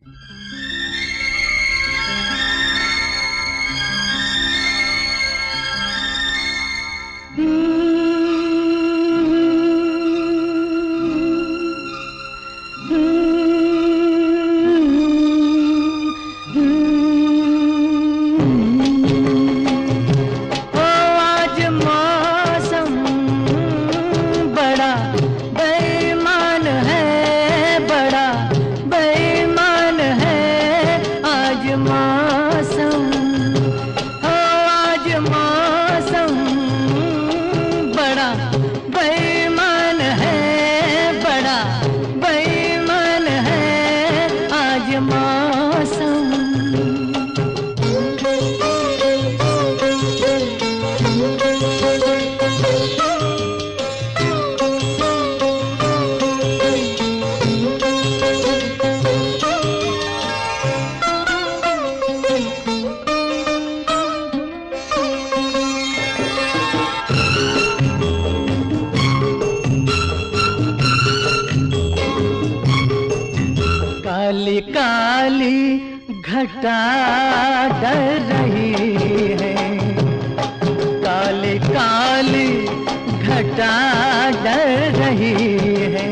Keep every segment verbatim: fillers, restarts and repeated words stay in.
काली काली घटा डर रही है, काली काली घटा डर रही है।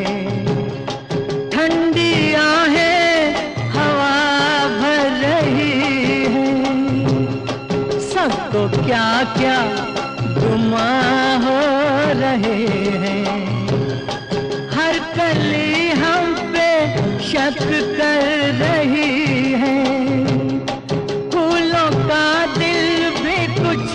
ठंडी आहें हवा भर रही है, सबको क्या क्या गुमा हो रहे हैं। हर कली हम पे शक कर रही है, फूलों का दिल भी कुछ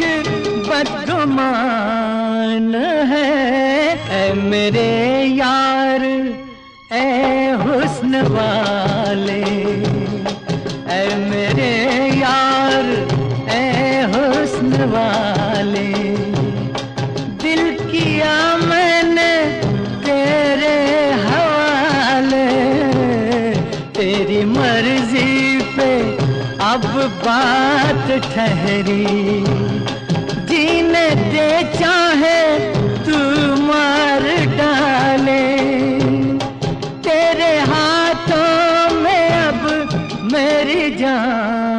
बदगुमान है। ऐ मेरे यार ऐ हुस्न वाले, ऐ मेरे यार ऐ हुस्न वाले, दिल किया मैंने तेरे हवाले। तेरी मर्जी पे अब बात ठहरी, जीने दे चाहे तू मार डाले। तेरे हाथों में अब मेरी जान